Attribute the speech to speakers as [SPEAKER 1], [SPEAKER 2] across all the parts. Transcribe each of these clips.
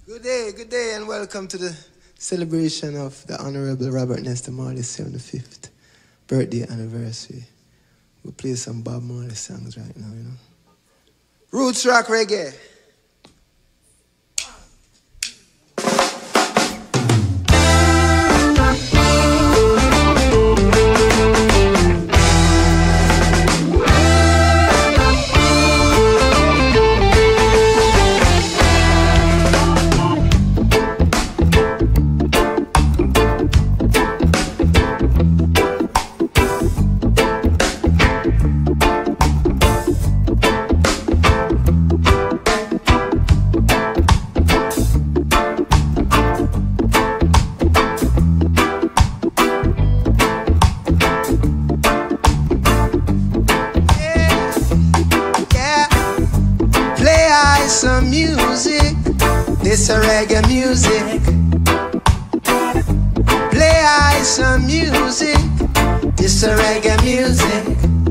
[SPEAKER 1] Good day, and welcome to the celebration of the Honorable Robert Nesta Marley's 75th birthday anniversary. We'll play some Bob Marley songs right now, you know. Roots rock reggae.
[SPEAKER 2] Some music, this a reggae music. Play I some music, this a reggae music.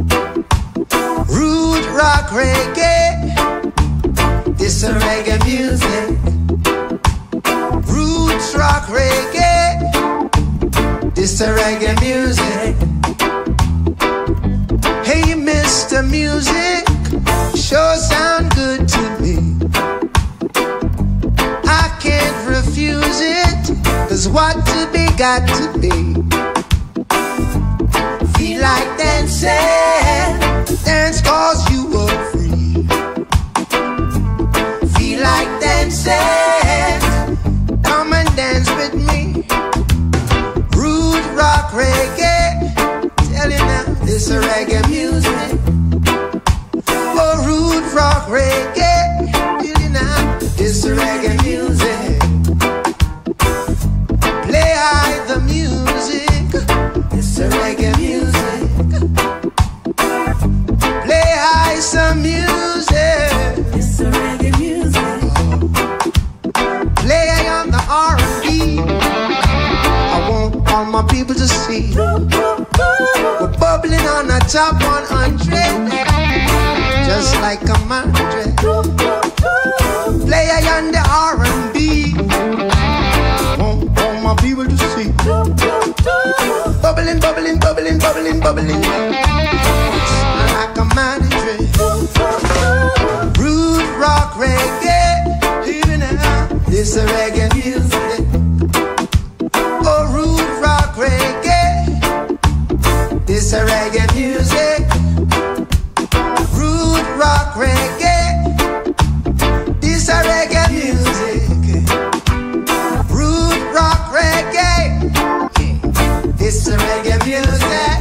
[SPEAKER 2] Root rock reggae, this a reggae music. Roots rock reggae, this a reggae music. Hey Mr. Music, sure sound good to me. I can't refuse it, 'cause what to be got to be. Feel like dancing, dance 'cause you are free. Feel like dancing, come and dance with me. Root rock reggae, tell you now, this a reggae music. Oh, root rock reggae, tell you now, this a reggae music. Play high the music, it's a reggae music. Play high some music, it's a reggae music. Play on the R&B, I want all my people to see. We're bubbling on the top 100, just like a mantra. Play on the R&B, want all my people to see. Bubbling, bubbling, bubbling, bubbling, bubbling, like a mantra. Root rock reggae, even now, this a reggae music. Oh, root rock reggae, this a reggae music. Root rock reggae, this a reggae music. Root rock reggae, this a reggae music.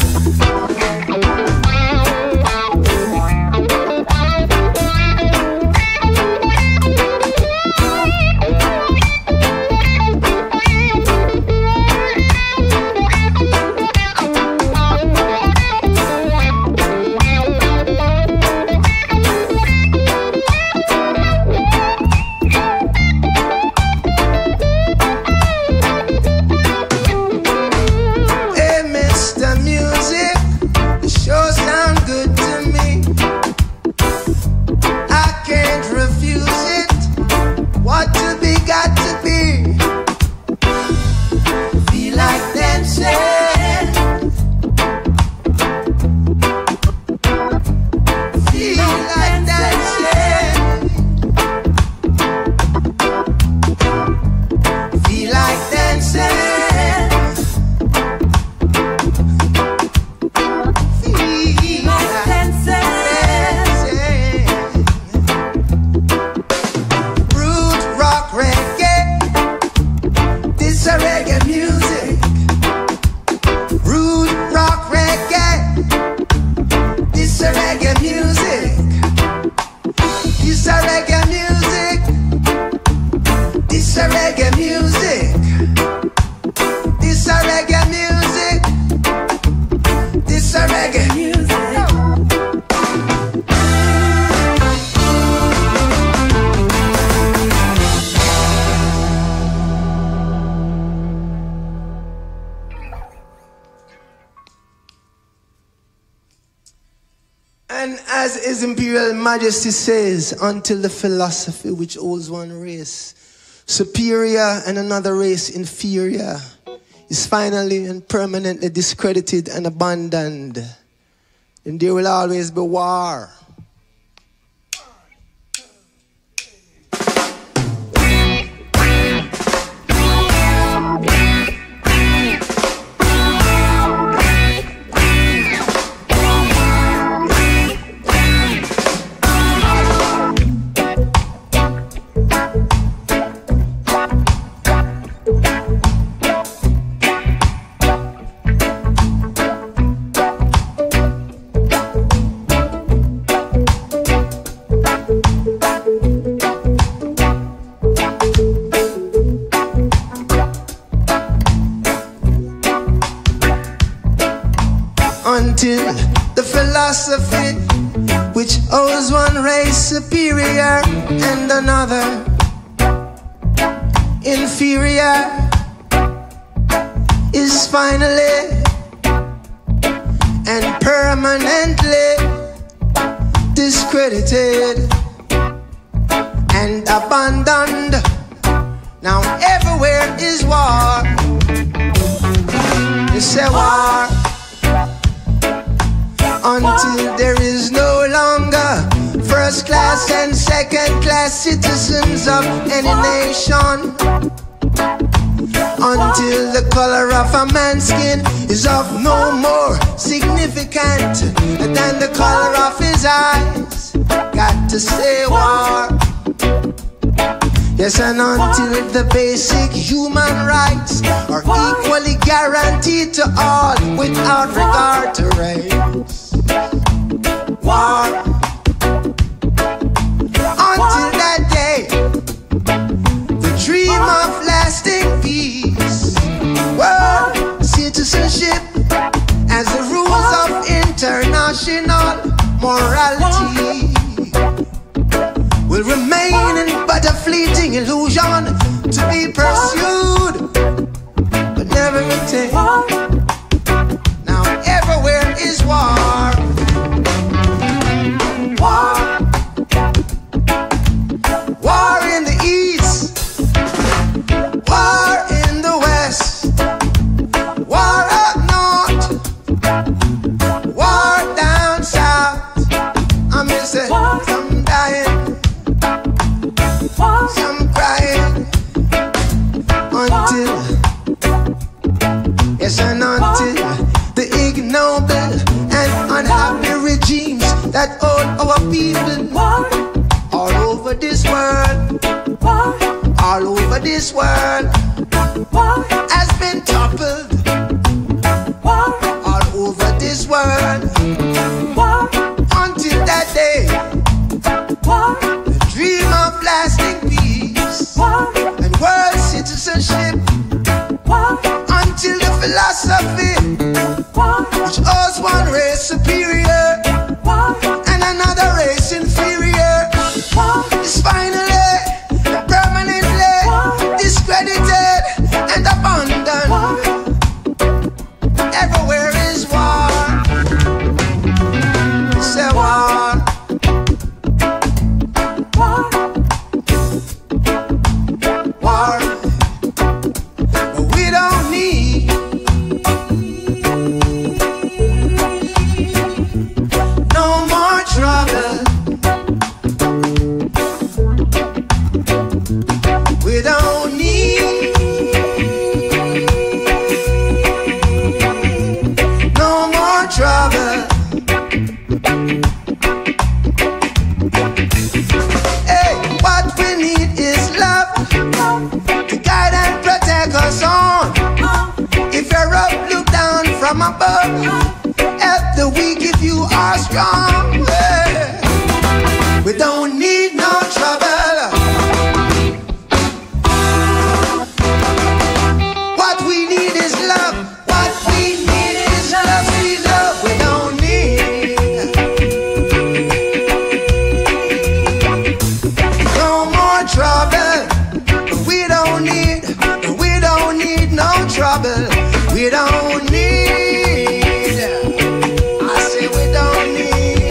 [SPEAKER 2] And as His Imperial Majesty says, until the philosophy which holds one race
[SPEAKER 1] superior and another race inferior is finally and permanently discredited and abandoned, then there will always be war. Until the philosophy which owes one race superior and another inferior is finally and permanently discredited and abandoned. Now everywhere is war. You say war until there is no longer first class and second class citizens of any nation, until the color of a man's skin is of no more significant than the color of his eyes. Got to say war. Yes, and until the basic human rights are equally guaranteed to all without regard to race. War. Until that day, the dream of lasting peace, world citizenship as the rules of international morality will remain but a fleeting illusion to be pursued but never attained. Now everywhere is war. War. War in the east, war in the west, war up north, war down south. I miss it. Some dying, some crying, until, yes, and until the ignoble and unhappy regimes that hold our people all over this world, all over this world, has been toppled all over this world, until that day, the dream of lasting peace and world citizenship, until the philosophy which owes one race superior and another race inferior is finally and permanently discredited and abandoned. Everywhere is war. Say war. War. But we don't need no more trouble. We don't need no more trouble. Hey, what we need is love to guide and protect us on. If you're up, look down from above. Help the weak if you are strong. Hey, we don't need no trouble. What we need is love. What we need is love. Sweet love. We don't need no more trouble. We don't need no trouble. We don't need. I say we don't need.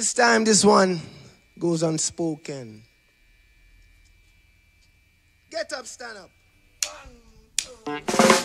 [SPEAKER 1] This time, this one goes unspoken. Get up, stand up. 1, 2.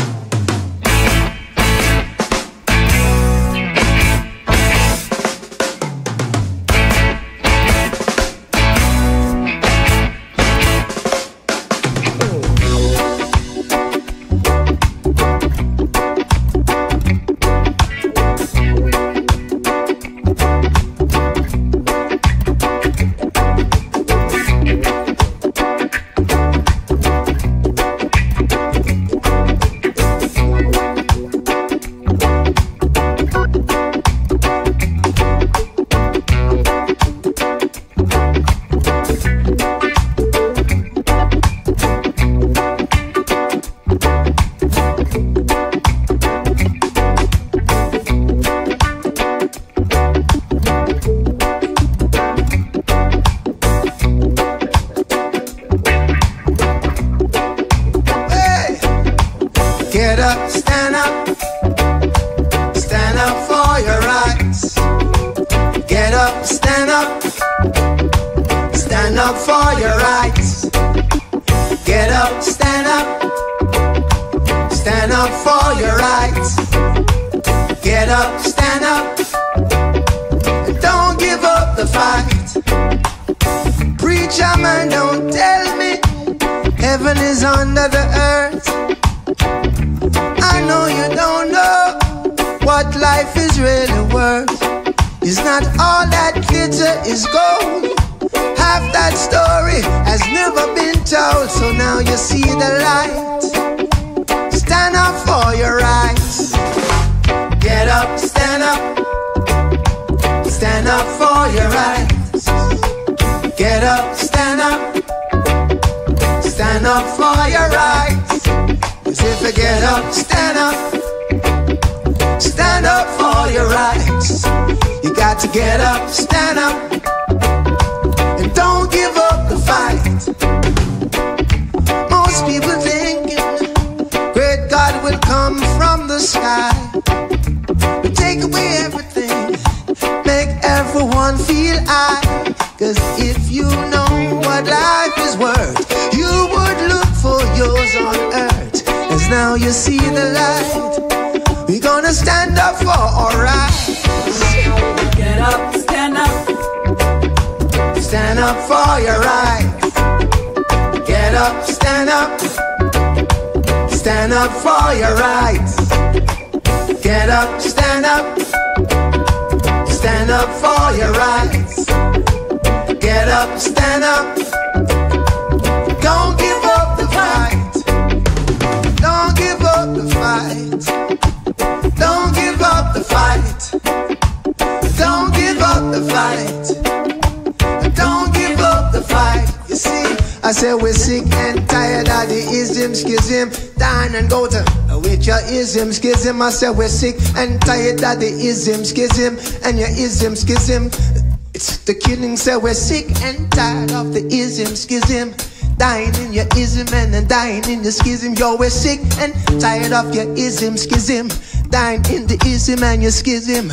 [SPEAKER 2] I say we're sick and tired of the ism, schism, down and go to with your ism, schism. I say we're sick and tired of the ism, schism, and your ism, schism. It's the killing, say we're sick and tired of the ism, schism, dying in your ism and then dying in your schism. Yo, we're sick and tired of your ism, schism, dying in the ism and your schism.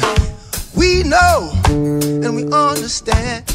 [SPEAKER 2] We know and we understand.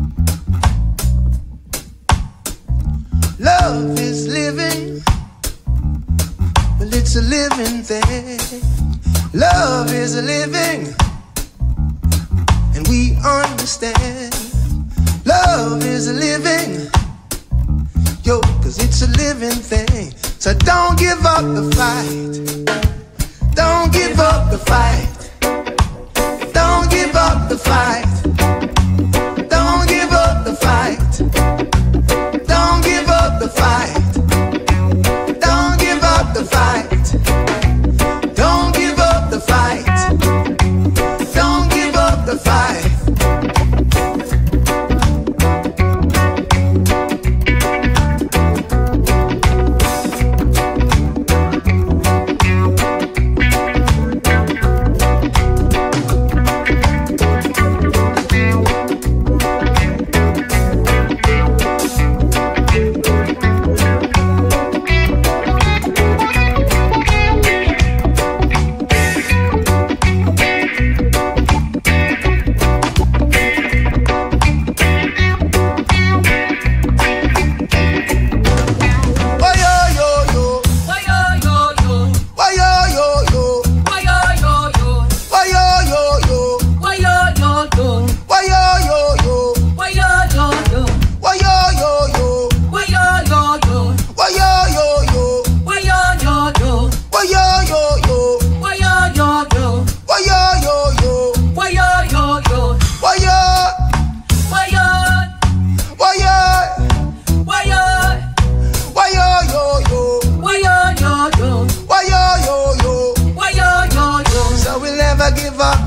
[SPEAKER 2] Love is living, well, it's a living thing. Love is a living, and we understand. Love is a living, yo, cause it's a living thing. So don't give up the fight. Don't give up the fight. Don't give up the fight. Don't give up the fight. Don't give up the fight. Don't give up the fight. Don't give up the fight. Don't give up the fight.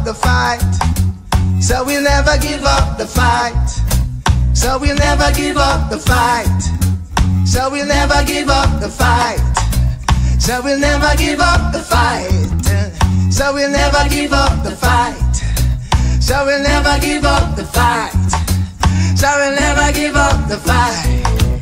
[SPEAKER 2] the fight. So we'll never give up the fight. So we'll never give up the fight. So we'll never give up the fight. So we'll never give up the fight. So we'll never give up the fight. So we'll never give up the fight. So we'll never give up the fight.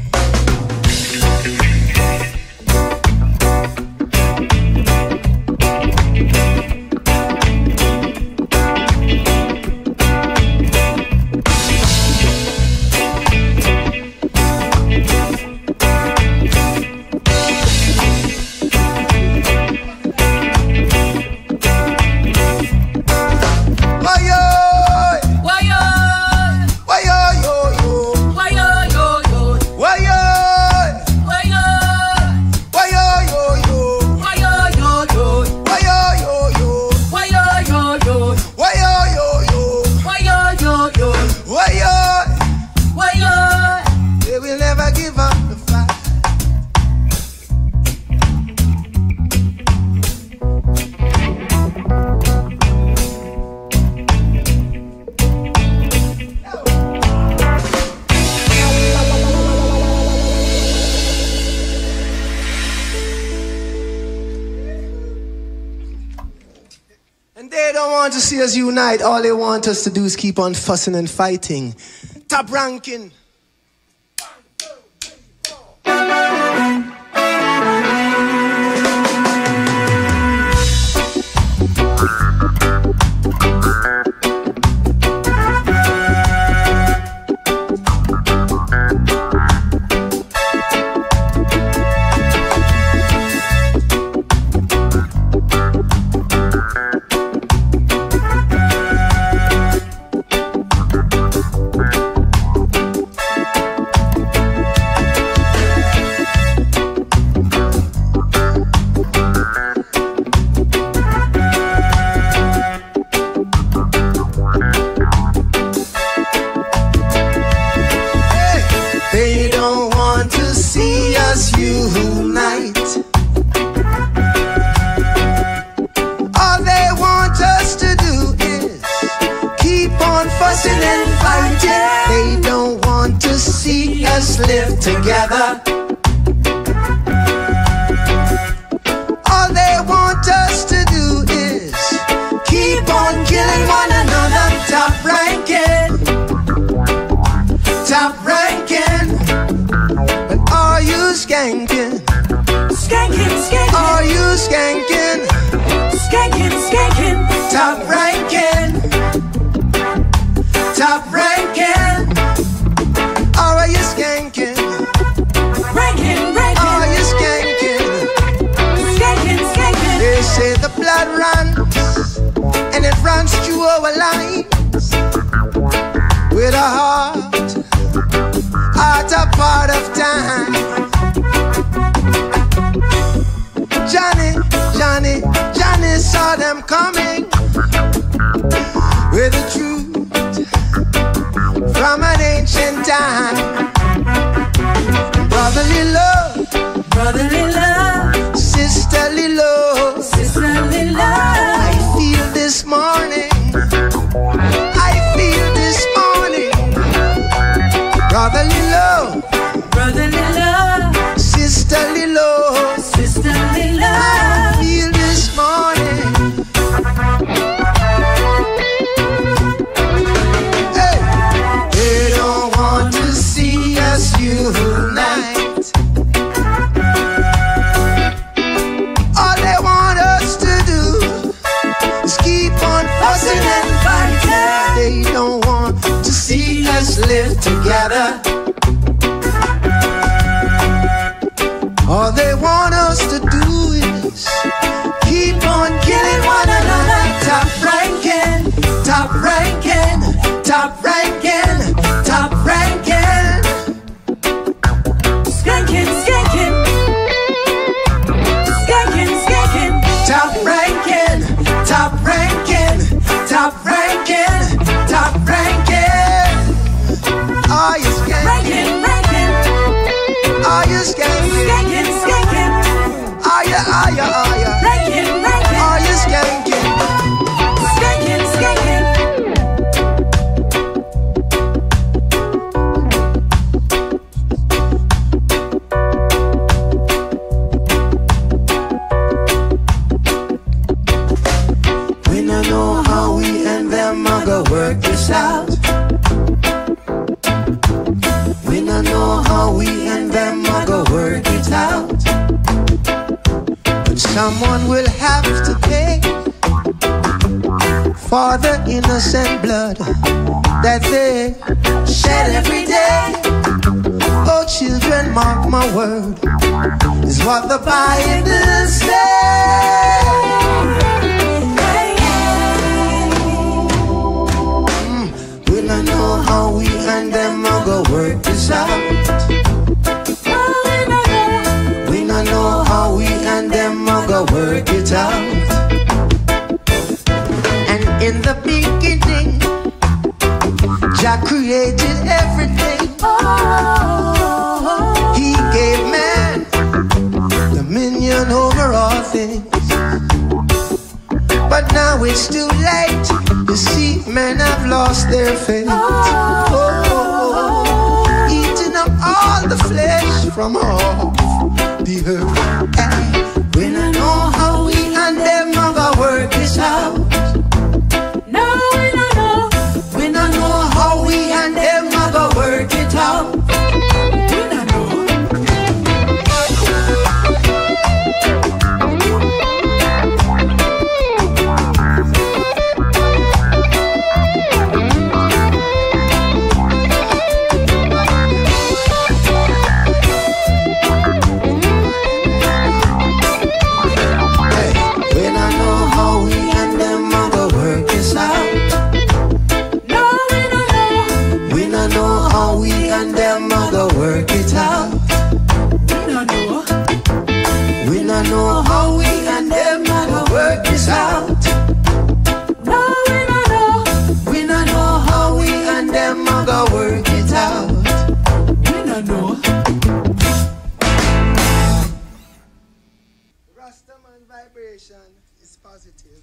[SPEAKER 2] They don't want to see us unite. All they want us to do is keep on fussing and fighting. Top ranking. They don't want to see us unite. All they want us to do is keep on fussing and fighting. They don't want to see us live together. All they want us to do is keep on killing one another. Top ranking. Top ranking. But are you skanking?
[SPEAKER 3] Skanking, skanking.
[SPEAKER 2] Are you skanking?
[SPEAKER 3] Skanking, skanking.
[SPEAKER 2] Top ranking. Top ranking. Or are you skanking?
[SPEAKER 3] Ranking, ranking.
[SPEAKER 2] Are you skanking?
[SPEAKER 3] Skanking, skanking.
[SPEAKER 2] They say the blood runs, and it runs through our lives. With a heart a part of time. Johnny saw them coming with the truth from an ancient time. Brotherly love, sisterly love, I feel this morning. Brotherly love, sisterly love, I feel this morning. Hey, they don't want to see us unite. All they want us to do is keep on fussing and fighting. They don't want to see us live together. All they want us to do is keep on killing one another. Top ranking, top ranking, top ranking, top ranking.
[SPEAKER 3] Skanking, skanking. Skanking, skanking.
[SPEAKER 2] Top ranking, top ranking, top ranking, top ranking. Are you skanking? work this out. We don't know how we and them are gonna work it out. But someone will have to pay for the innocent blood that they shed every day. Oh, children, mark my word, is what the Bible says. We don't know how we and them are gonna work this out. We don't know how we and them are gonna work it out. And in the beginning, Jah created everything. He gave man dominion over all things. But now it's too late. You see, men have lost their faith. Eating up all the flesh from off the earth. Hey, we don't know how we and them are gonna work this out.
[SPEAKER 3] No, we don't know.
[SPEAKER 2] We don't know how we and them are gonna work it out.
[SPEAKER 3] We don't know.
[SPEAKER 2] Work it out. We don't know how we and them are gonna work this out.
[SPEAKER 3] No, we don't know.
[SPEAKER 2] We don't know how we and them are gonna work it out.
[SPEAKER 3] We don't know.
[SPEAKER 1] Rastaman vibration is positive.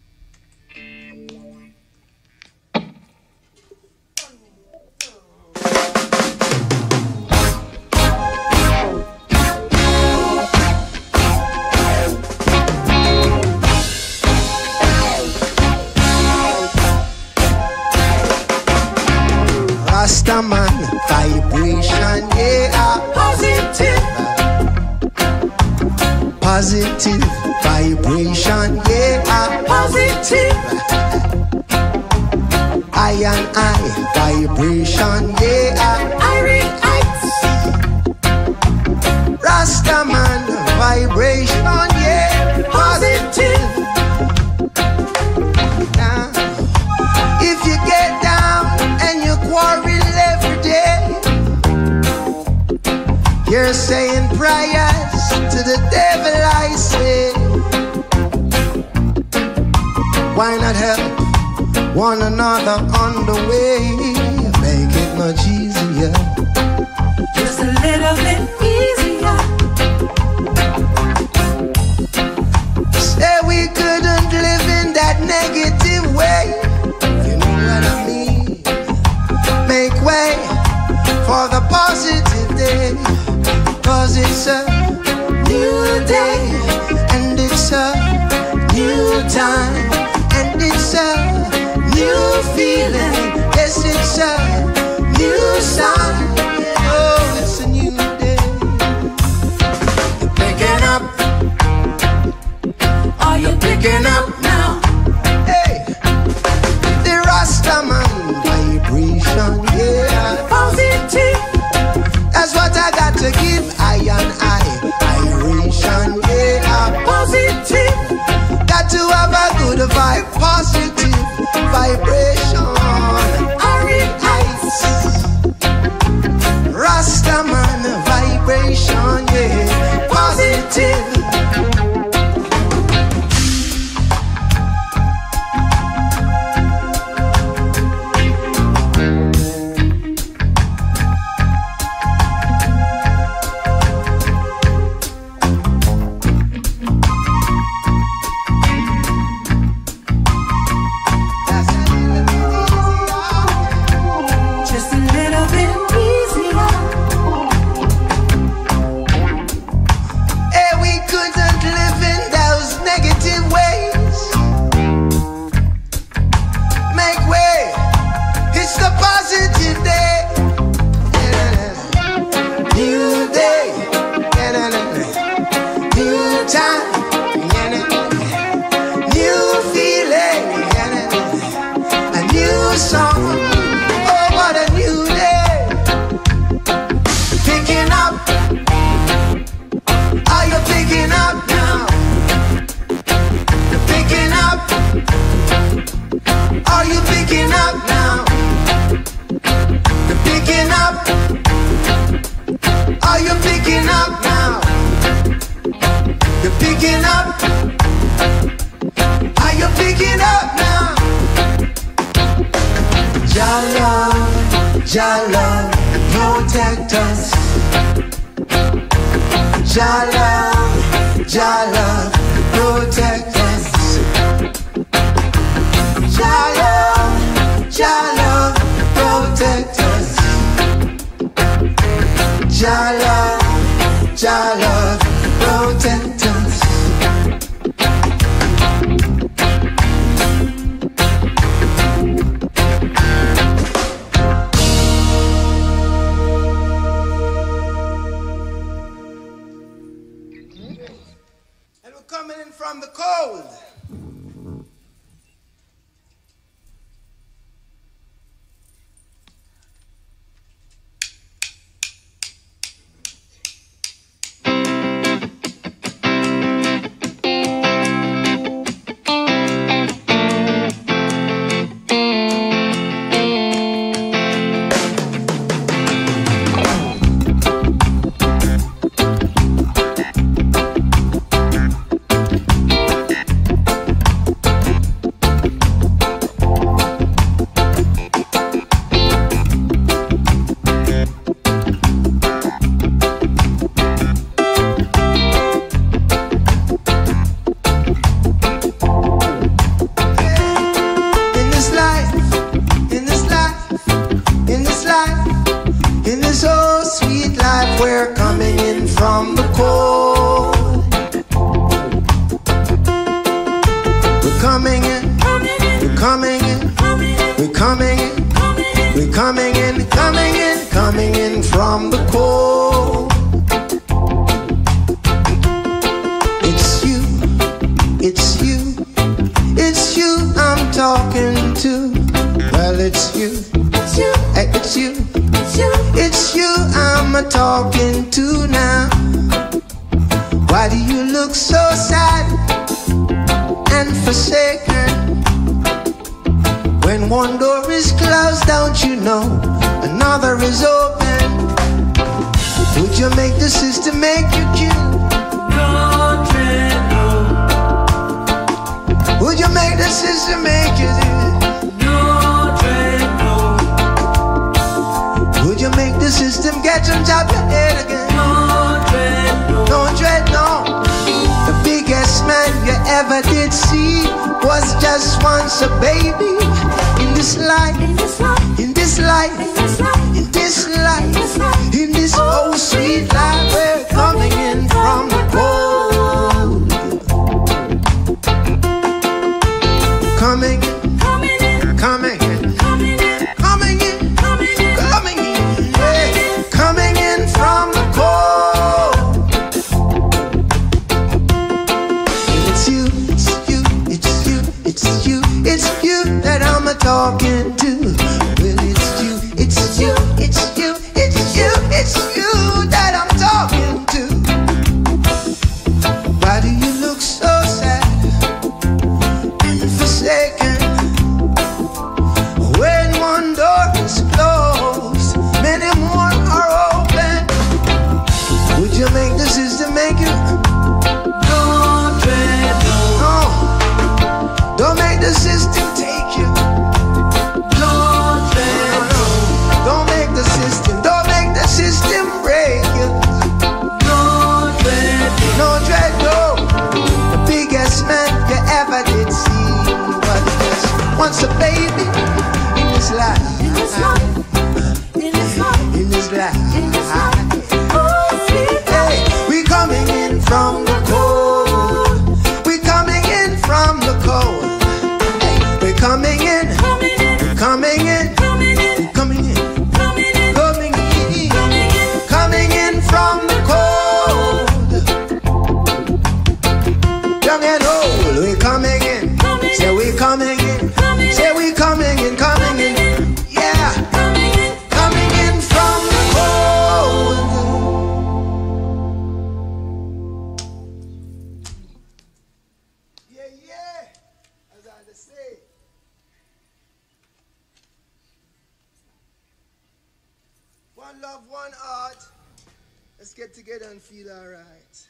[SPEAKER 2] Rastaman vibration, yeah.
[SPEAKER 3] Positive.
[SPEAKER 2] Positive vibration, yeah.
[SPEAKER 3] Positive.
[SPEAKER 2] I and I vibration, yeah.
[SPEAKER 3] I react.
[SPEAKER 2] Rastaman vibration, yeah.
[SPEAKER 3] Positive.
[SPEAKER 2] Now, if you get down and you quarrel every day, you're saying prayers to the devil, I say. Why not help one another on the way? Make it much easier.
[SPEAKER 3] Just a little bit easier.
[SPEAKER 2] Say we couldn't live in that negative way. You know what I mean? Make way for the positive day. 'Cause it's a new day, and it's a new time, and it's a new feeling. Yes, it's a new sign. Oh, it's a new day. You're picking up.
[SPEAKER 3] Are you picking up now?
[SPEAKER 2] Hey, the Rastaman vibration, yeah.
[SPEAKER 3] Positive.
[SPEAKER 2] That's what I got to give. I and I, vibration, yeah.
[SPEAKER 3] Positive.
[SPEAKER 2] Got to have a good Jah love protect us. Jah love protect us. Jah love protect us. Jah love protect us.
[SPEAKER 1] And we're coming in from the cold. We're coming in from the cold. We're coming in, we're coming in, we're coming in, we're coming in, coming in from the cold. It's you, it's you, it's you I'm talking to. Well, it's you, hey, it's you. It's you I'm talking to now. Why do you look so sad and forsaken? When one door is closed, don't you know another is open? Would you make the system make you kill?
[SPEAKER 3] Don't tread low.
[SPEAKER 1] Would you make the system make you do? Would you make the system get on top of your head again? Don't tread, no. The biggest man you ever did see was just once a baby. In this life, in this life, in this life, in this old sweet life, we're coming in from the cold. Coming in, coming in, coming in. From the cold. And it's you, it's you, it's you, it's you, it's you that I'm talking to. Well, it's you, it's you, it's you, it's you, it's you that I'm talking to. Why do you look so sad and forsaken? When one door is closed, many more are open. Would you make the system make you?
[SPEAKER 3] Don't tread low.
[SPEAKER 1] No. Don't make the system take you.
[SPEAKER 3] Don't tread low.
[SPEAKER 1] Don't make the system break you.
[SPEAKER 3] Don't tread low.
[SPEAKER 1] No dread, no. The biggest man you ever did see was just once a baby in this life.
[SPEAKER 3] In this life, in this life,
[SPEAKER 1] In this life.
[SPEAKER 3] in this life.
[SPEAKER 1] Hey, we coming in from the cold. We coming in from the cold. Hey, we're coming in.
[SPEAKER 3] Coming in,
[SPEAKER 1] We're coming in.
[SPEAKER 3] coming in,
[SPEAKER 1] We're coming in.
[SPEAKER 3] coming in,
[SPEAKER 1] Coming in.
[SPEAKER 3] coming in.
[SPEAKER 1] Coming in from the cold. Young and old, we're coming in. Say we're coming in. Say we're coming in, coming in. Yeah. Coming in from the cold. Yeah, yeah. As I just say. One love, one heart. Let's get together and feel alright.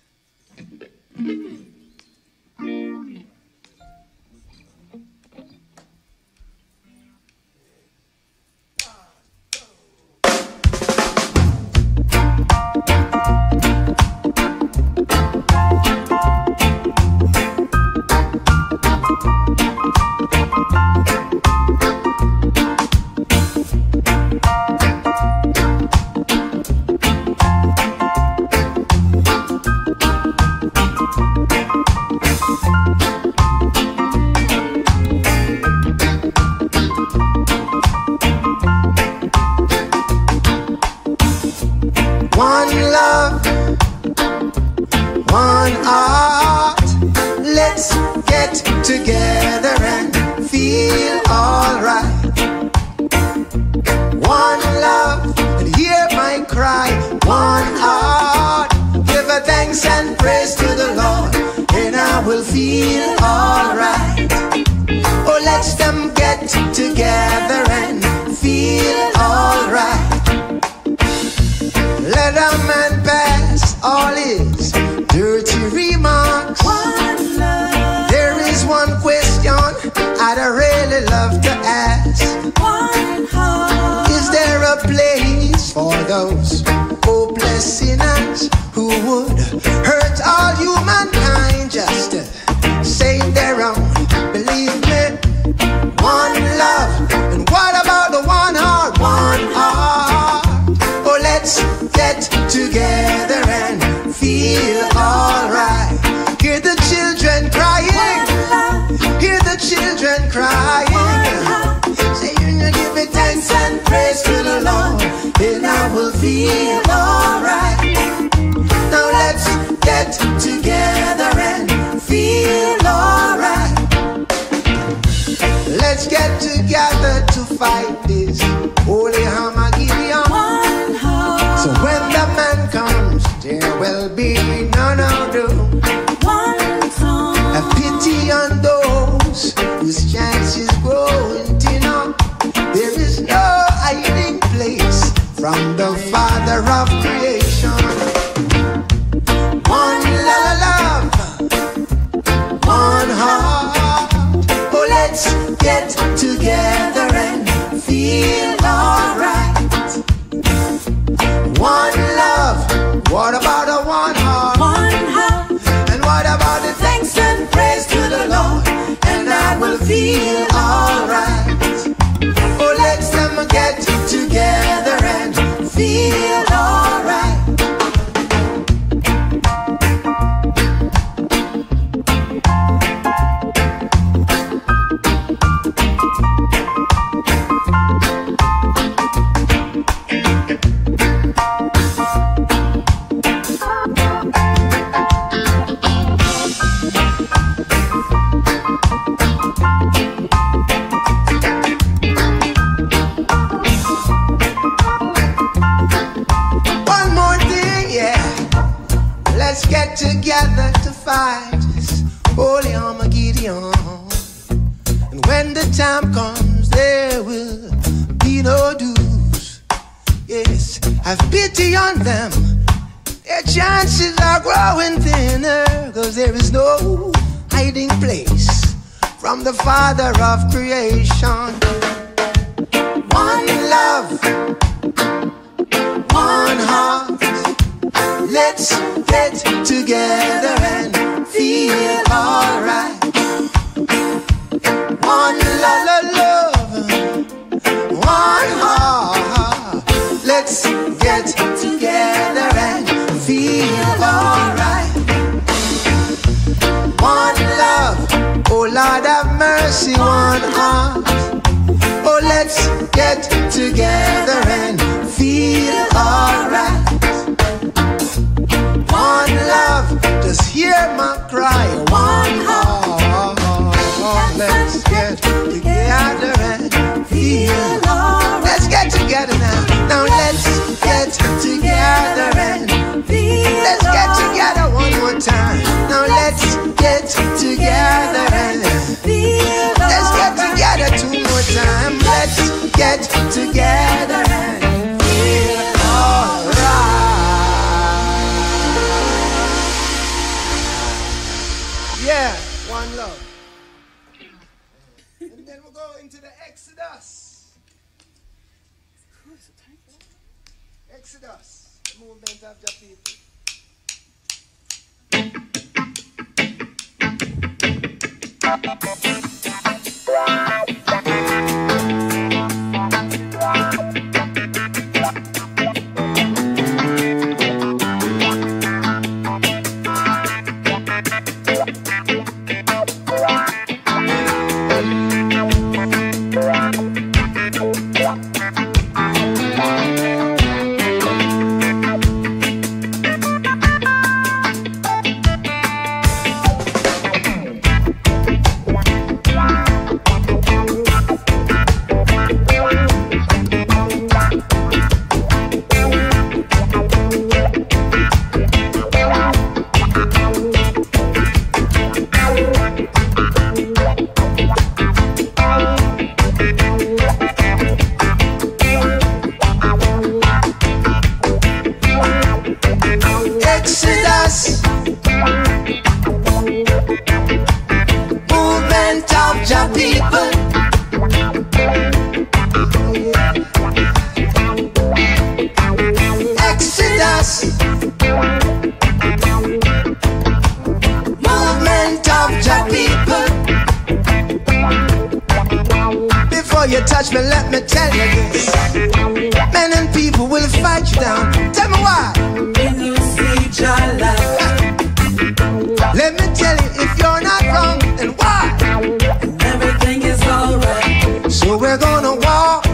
[SPEAKER 2] feel alright. One love, and hear my cry. One heart, give a thanks and praise to the Lord, and I will feel alright. Oh, let's them get together and feel alright. Let a man pass all his dirty remarks.
[SPEAKER 3] One love.
[SPEAKER 2] There is one question I'd really love to ask.
[SPEAKER 3] One heart.
[SPEAKER 2] Is there a place for those hopeless sinners who would hurt all humankind just to save their own? Believe me, one love. And what about the one heart? One heart. Oh, let's get together and feel alright. Hear the children crying. Hear the children crying. Say you know, give it thanks and praise to the Lord, and I will feel alright. Now let's get together and feel alright. Let's get together to fight this holy Armageddon.
[SPEAKER 3] One heart.
[SPEAKER 2] So when the man comes, there will be none of doom.
[SPEAKER 3] One tongue.
[SPEAKER 2] Have pity on those whose chances growing thin up. There is no hiding place from the Father of creation. One love, one heart. Oh, let's get together and feel alright. One love, what about a one heart?
[SPEAKER 3] One heart.
[SPEAKER 2] And what about the thanks and praise to the Lord, and I will feel alright. Oh, let's them get together and feel alright. One more thing, yeah. Let's get together to fight this holy Armageddon. And when the time comes, there will be no dues. Yes, have pity on them. Their chances are growing thinner, 'cause there is no hiding place from the Father of creation. One love, one heart. Let's get together and feel alright. One love, one heart. Let's get together and feel alright. One love, oh Lord have mercy, one heart. Oh, let's get together and feel alright. One love, just hear my cry. One heart, let's get together and feel alright. Let's get together now. Now let's get together and feel. Let's get together one more time. Now let's get together and feel. Let's get together two more times. Let's get together and feel alright. Yeah, one love. And then we'll go into the Exodus. Exodus, the movement of the people. people. Exodus, movement of Jah people. Before you touch me, let me tell you this. Men and people will fight you down. Tell me why.
[SPEAKER 3] When you see Jah light,
[SPEAKER 2] Let me tell you, if you're not wrong, then why?
[SPEAKER 3] everything is alright.
[SPEAKER 2] So we're gonna walk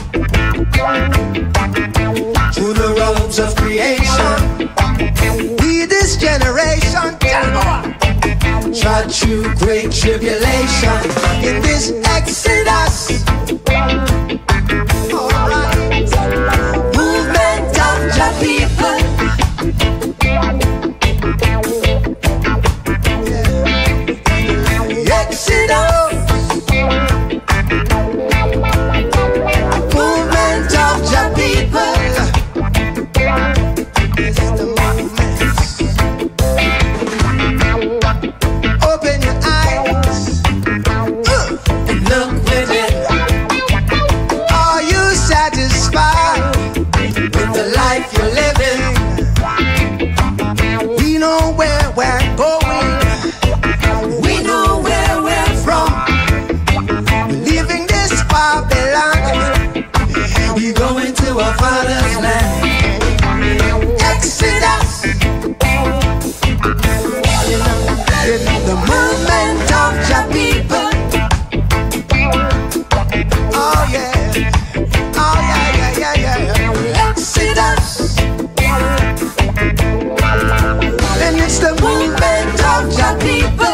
[SPEAKER 2] through the roads of creation. We this generation, tell me why. Trod through great tribulation in this Exodus. Alright. Movement of Jah people. Exodus, movement of Jah people. This is the movement. Open your eyes and look within. Are you satisfied with the life you're living? We know where we're going. We know where we're from. We're leaving this Babylon. We're going to our father's land. Exodus, the movement of Jah people. Oh yeah, oh yeah, yeah, yeah, yeah. Exodus, and it's the movement of Jah people.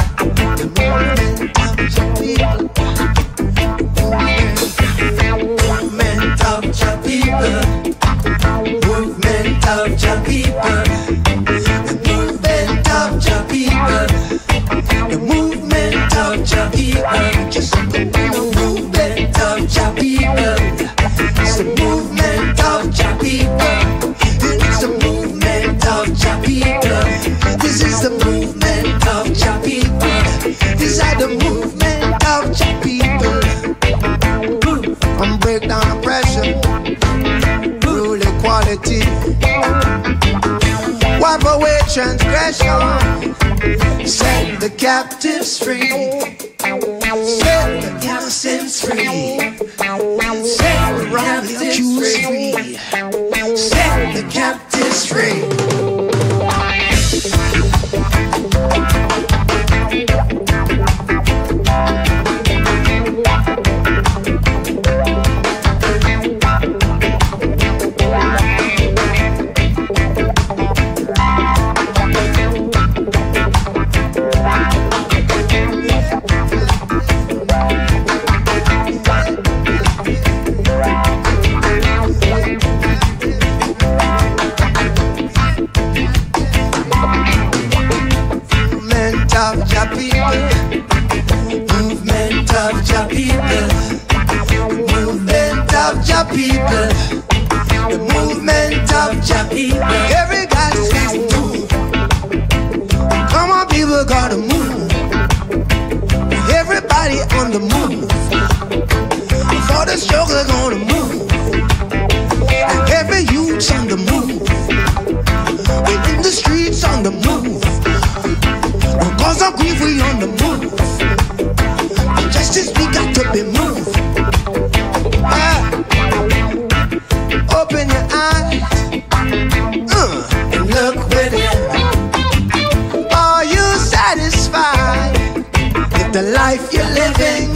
[SPEAKER 2] Movement of Jah people. Movement of Jah people. The movement of Jah people. The movement of Jah people. Just the movement of Jah people. It's the movement of Jah people. It's the movement of Jah people. This is the movement of Jah people. These are the movement of Jah people. From breakdown oppression, rule equality, wipe away transgression, set the captives free, set the innocents free, set the wrongly accused free, set the captives free. Movement of Jah people. Movement of Jah people. The movement of Jah people. Every guy says move. Come on, people gotta move. Everybody on the move. For the struggle gonna move. And every youth's on the move. We're in the streets on the move. Cause of grief we on the move. Justice we got to be moved. Open your eyes and look within. Are you satisfied with the life you're living?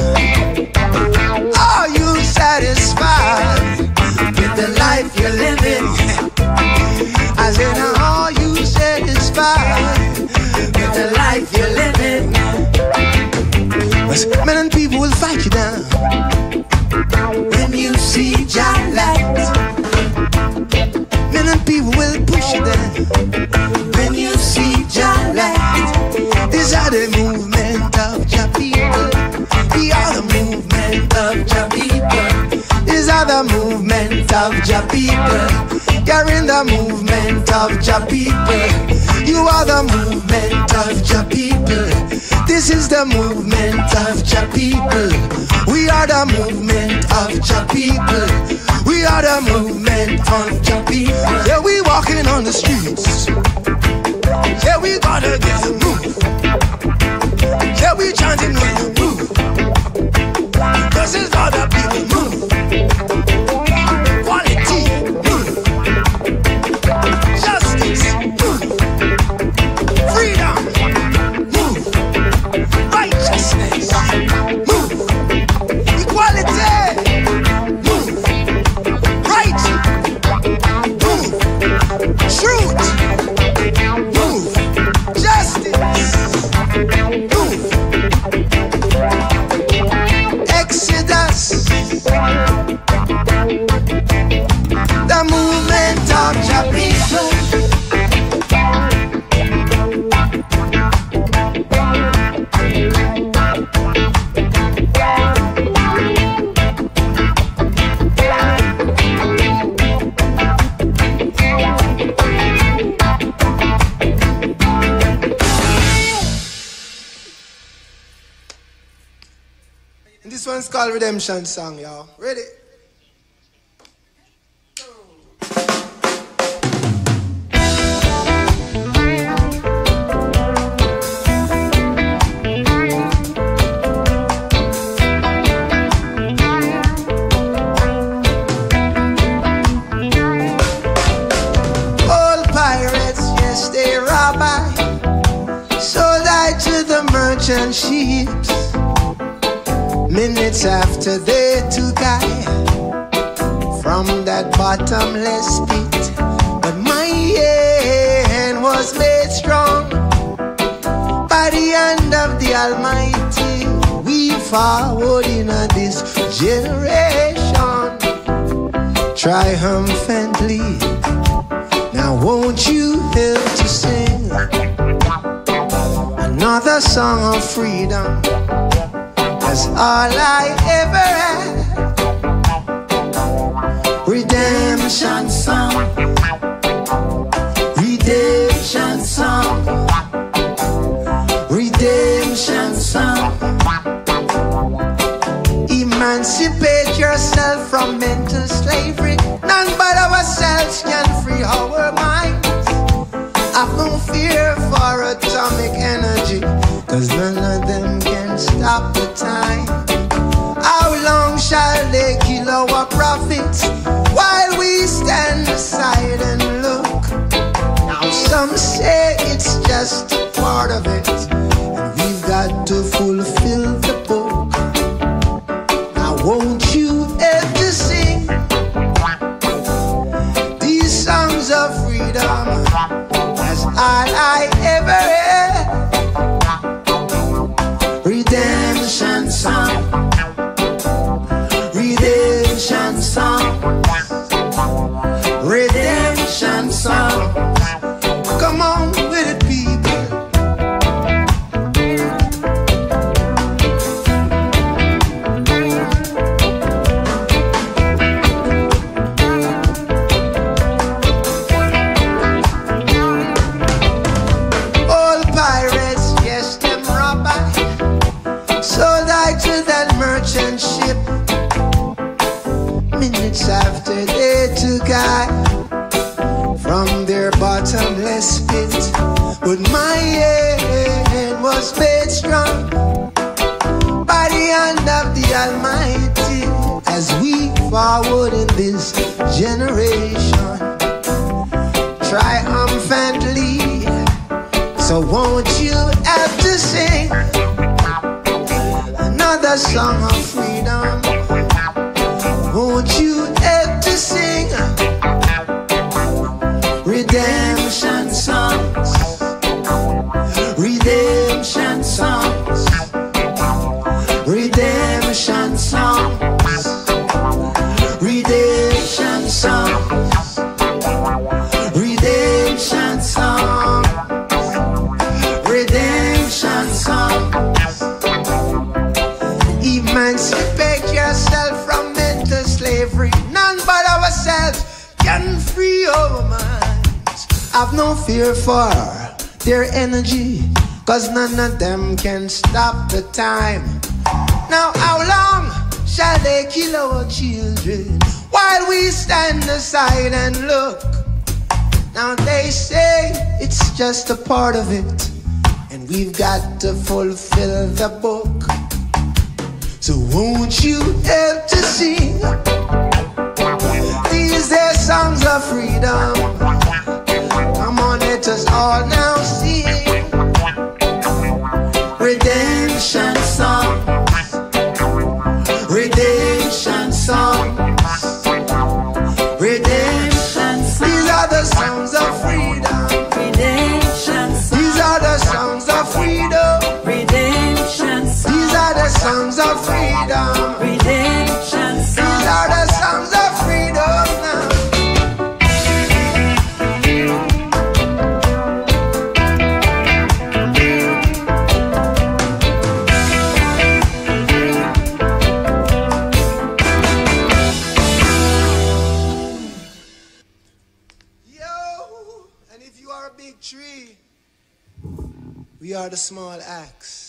[SPEAKER 2] Are you satisfied with the life you're living? I said, are you satisfied with the life you're living? Men and people will fight you down when you see Jah light. Men and people will push you down when you see Jah light. These are the movement of Jah people. We are the movement of Jah people. These are the movement of Jah people. You're in the movement of Jah people. You You are the movement of your people. This is the movement of your people. We are the movement of your people. We are the movement of your people. Yeah, we walking on the streets. Yeah, we gotta get a move. Yeah, we chanting with the move. This is how the people move. Quality, move. Justice, move. Freedom, move. Righteousness, move. Equality, move. Right, move. Truth, move. Justice, move. Exodus, the movement of your people.
[SPEAKER 1] And this one's called Redemption Song, y'all. Ready?
[SPEAKER 2] All pirates, yes, they rob I. Sold I to the merchant ships. Minutes after they took I from that bottomless pit. But my hand was made strong by the hand of the Almighty. We forward in this generation triumphantly. Now won't you help to sing another song of freedom? That's all I ever had. Redemption song. Redemption song. Redemption song. Emancipate yourself from mental slavery. None but ourselves can free our minds. I've no fear for atomic energy, 'cause none of them can stop the time. How long shall they kill our prophets while we stand aside and look? Now some say it's just a part of it, and we've got to fulfill the book. Now won't you ever sing these songs of freedom? That's all I ever had. Redemption song. Redemption song. Redemption song. Come on with it, people. All pirates, yes, them robber. Sold I to that merchant ship. Minutes after they took I from their bottomless pit. But my hand was made strong by the hand of the Almighty. As we forward in this generation triumphantly. So won't you have to sing another song of freedom? Won't you have to sing redemption songs? Redemption songs. Redemption songs. Redemption songs. Redemption songs. Redemption songs. Emancipate yourself from mental slavery. None but ourselves can free our minds. I've no fear for
[SPEAKER 1] their energy, 'cause none of them can stop the time. Now how long shall they kill our children while we stand aside and look? Now they say it's just a part of it, and we've got to fulfill the book. So won't you help to sing these are songs of freedom? Come on, let us all now sing redemption songs, redemption songs, redemption songs. These are the songs of freedom. Redemption songs. These are the songs of freedom. Redemption songs. These are the songs of freedom. Redemption songs. These are the songs of freedom now. Tree. We are the small axe.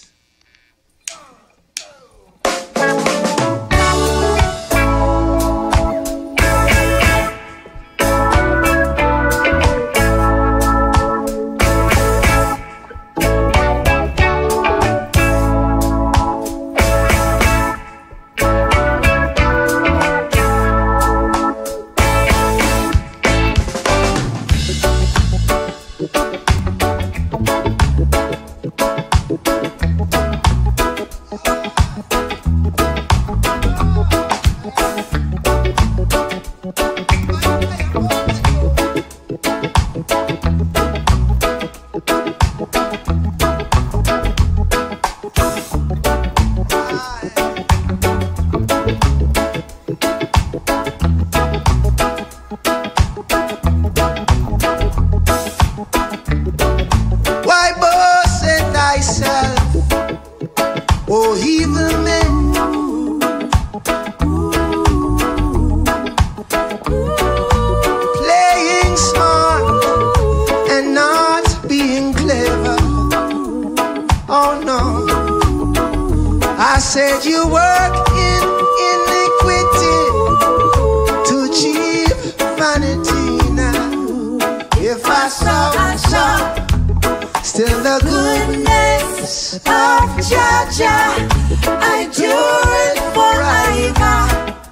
[SPEAKER 1] Said you work in iniquity to achieve vanity. Now, if I saw still the goodness of Jah, I do it forever.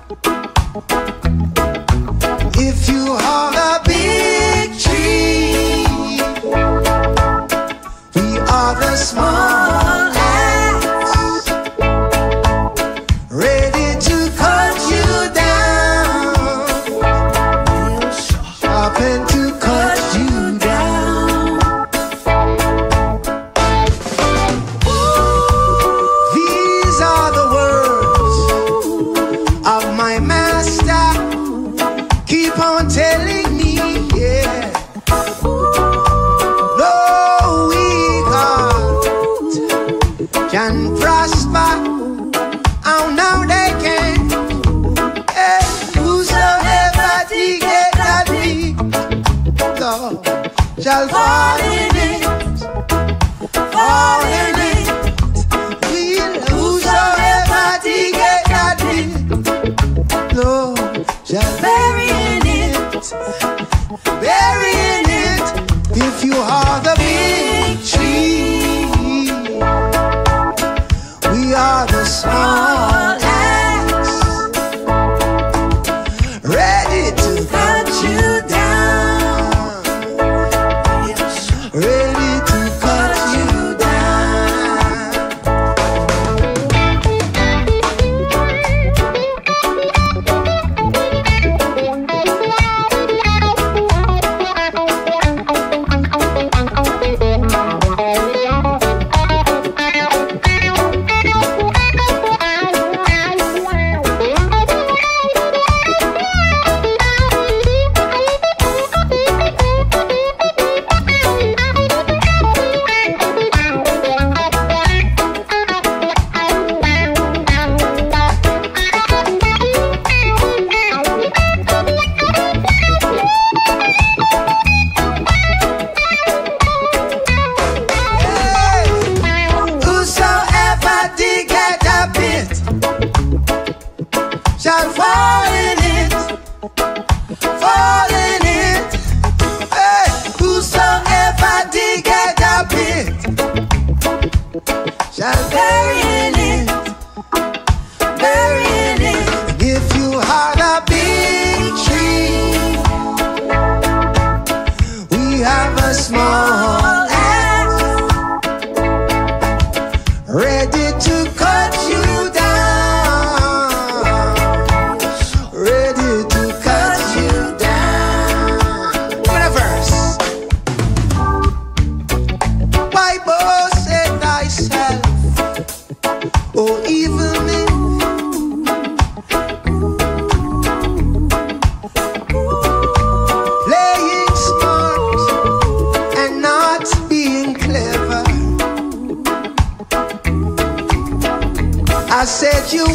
[SPEAKER 1] If you are a big tree, we are the small. Shall fall in it, fall in it. Whosoever dig that it, Lord, shall bury in it, bury in it. If you are the big tree, we are the small axe, ready to cut you down.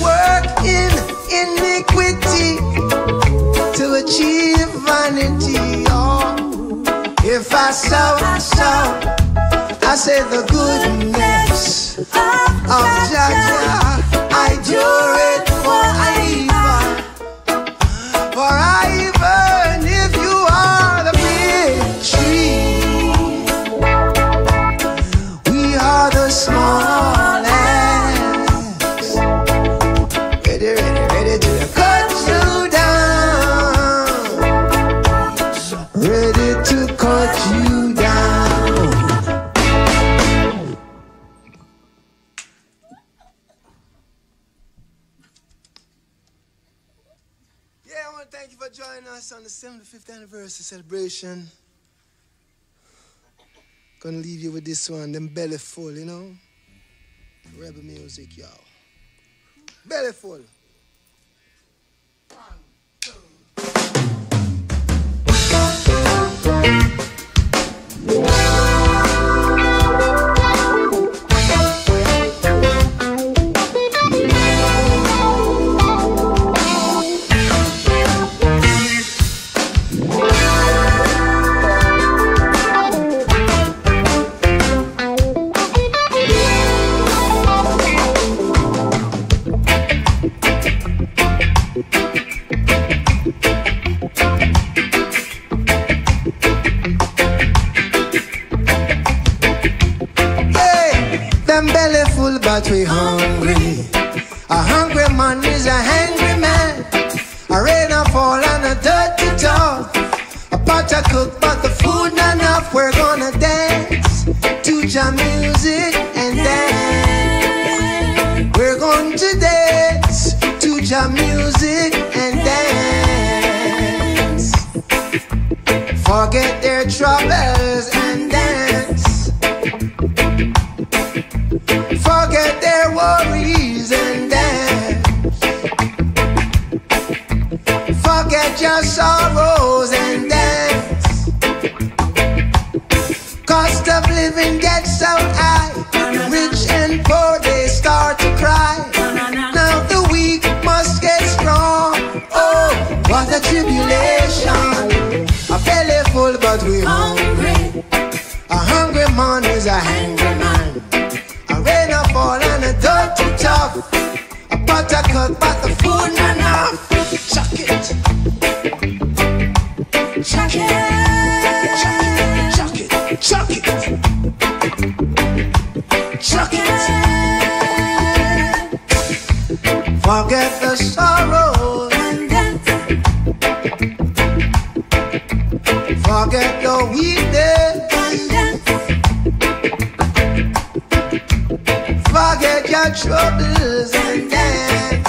[SPEAKER 2] work in iniquity to achieve vanity. Oh, if I sow, I say the goodness of Jah. I do it for even if you are the big tree, we are the small axe, ready to cut you down, ready to cut you down. Yeah, I want to thank you for joining us on the 75th anniversary celebration. Gonna leave you with this one, them belly full, you know? Rebel music, y'all. Belly full. But we hungry. A hungry man is a hangry man. A rain a fall and a dirty talk. A pot a cook but the food not enough. We're gonna dance to Jah music and dance. We're going to dance to Jah music and dance. Forget their troubles and dance. Forget their worries and dance. Forget your sorrows and dance. Cost of living gets so high. Rich and poor, they start to cry. Now the weak must get strong. Oh, what a tribulation. A belly full but we hungry. A hungry man is a hangry man. Rain a fall and a dirty talk. A pot a cook but the food not enough. Chuck it. Chuck it. Chuck it. Chuck it. Chuck it. Forget the sorrow and dance. Forget the weakness and dance. Forget your troubles and dance.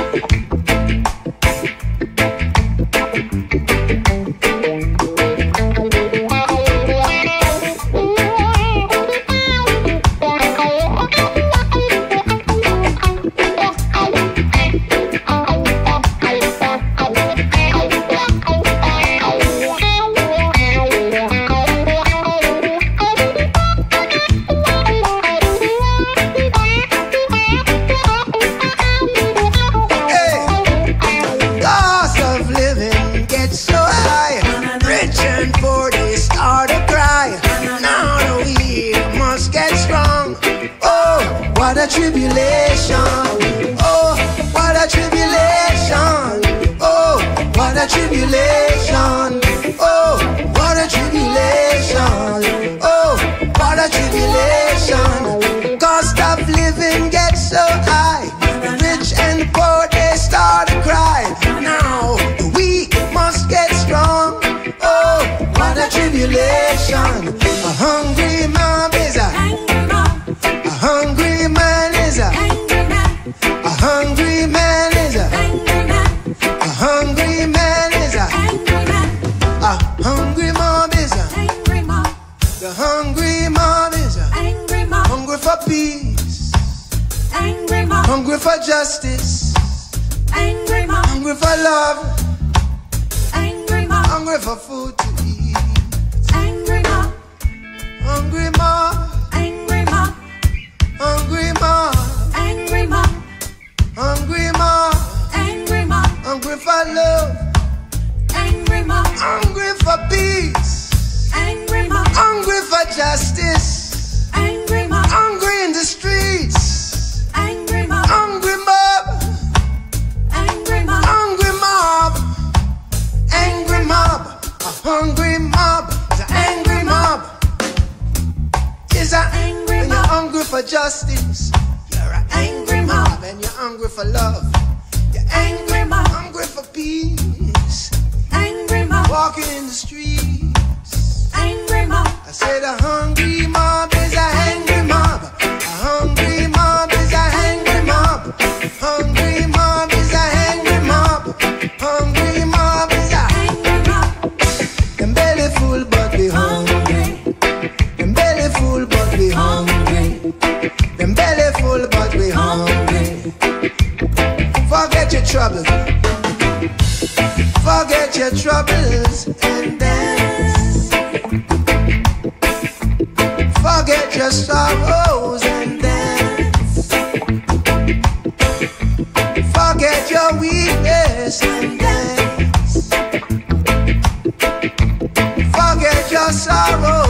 [SPEAKER 2] What a tribulation, oh, what a tribulation, oh, what a tribulation, oh, what a tribulation, oh, what a tribulation. Cost of living gets so high, rich and poor, they start to cry. Now the weak must get strong, oh, what a tribulation. A hungry mob is a hungry man is a hungry man is a hungry man is a hungry mob is a the hungry mob is a hungry for peace, hungry for justice, hungry for love, hungry for food to eat, hungry mob, hungry mob, hungry mob, Hungry mob,
[SPEAKER 3] angry mob,
[SPEAKER 2] hungry for love,
[SPEAKER 3] angry mob,
[SPEAKER 2] hungry for peace,
[SPEAKER 3] angry mob,
[SPEAKER 2] hungry for justice,
[SPEAKER 3] angry mob,
[SPEAKER 2] hungry in the streets,
[SPEAKER 3] angry mob,
[SPEAKER 2] hungry mob,
[SPEAKER 3] angry mob,
[SPEAKER 2] hungry mob, angry mob, a hungry mob, is an angry mob, is an
[SPEAKER 3] angry
[SPEAKER 2] when you're
[SPEAKER 3] mob,
[SPEAKER 2] hungry for justice, you're an angry mob, and you're hungry for love, you're
[SPEAKER 3] angry mob,
[SPEAKER 2] hungry for peace,
[SPEAKER 3] angry mob,
[SPEAKER 2] walking in the streets.
[SPEAKER 3] angry mob,
[SPEAKER 2] I said a hungry mob is a angry mob. A hungry mob is a angry mob. Hungry mob is a angry mob. Hungry mob is a
[SPEAKER 3] angry mob,
[SPEAKER 2] them belly full but we hungry. Them belly full but we hungry. Them belly full but we hungry. Forget your troubles. Forget your troubles and dance. Forget your sorrows and dance. Forget your weakness and dance. Forget your sorrows.